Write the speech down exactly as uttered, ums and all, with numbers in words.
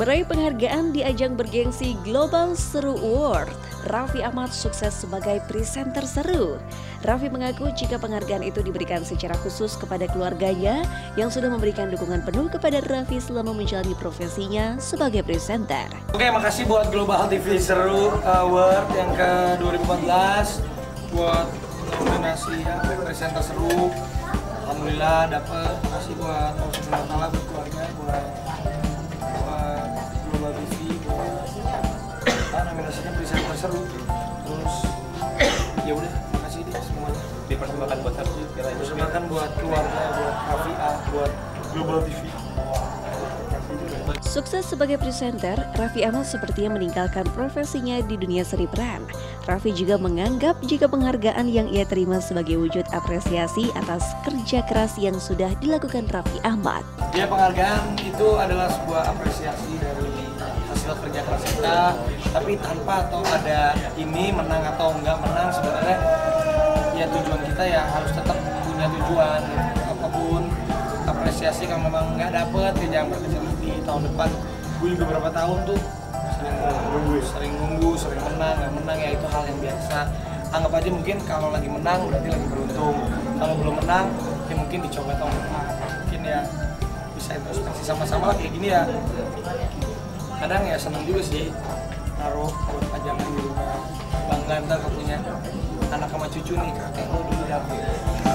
Meraih penghargaan di ajang bergengsi Global Seru Award, Raffi Ahmad sukses sebagai presenter seru. Raffi mengaku jika penghargaan itu diberikan secara khusus kepada keluarganya yang sudah memberikan dukungan penuh kepada Raffi selama menjalani profesinya sebagai presenter. Oke, makasih buat Global T V Seru Award yang ke dua ribu empat belas buat nominasi ya, presenter seru. Alhamdulillah dapet. Makasih buat Allah Subhanahu wa Ta'ala, buat keluarga, buat buat Global T V, buat ah, nominasinya presenter seru. Terus ya udah, makasih deh semuanya. Dipersembahkan buat siapa? Dipersembahkan buat keluarga, buat Raffi A, buat Global T V. Sukses sebagai presenter, Raffi Ahmad sepertinya meninggalkan profesinya di dunia seni peran. Raffi juga menganggap jika penghargaan yang ia terima sebagai wujud apresiasi atas kerja keras yang sudah dilakukan Raffi Ahmad. Ya, penghargaan itu adalah sebuah apresiasi dari hasil kerja keras kita, tapi tanpa atau ada ini menang atau enggak menang, sebenarnya ya tujuan kita ya harus tetap punya tujuan. Apapun apresiasi kalau memang nggak dapet ya jangan berkecil hati. Tahun depan gue juga beberapa tahun tuh sering nunggu, sering nunggu, sering menang, nggak menang ya itu hal yang biasa. Anggap aja mungkin kalau lagi menang berarti lagi beruntung, kalau belum menang ya mungkin dicoba tahun depan. Mungkin ya bisa introspeksi sama-sama lah kayak gini ya. Kadang ya seneng juga sih naruh buat pajangan di rumah, bangga ntar punya anak sama cucu nih, kakek lo dulu dapet.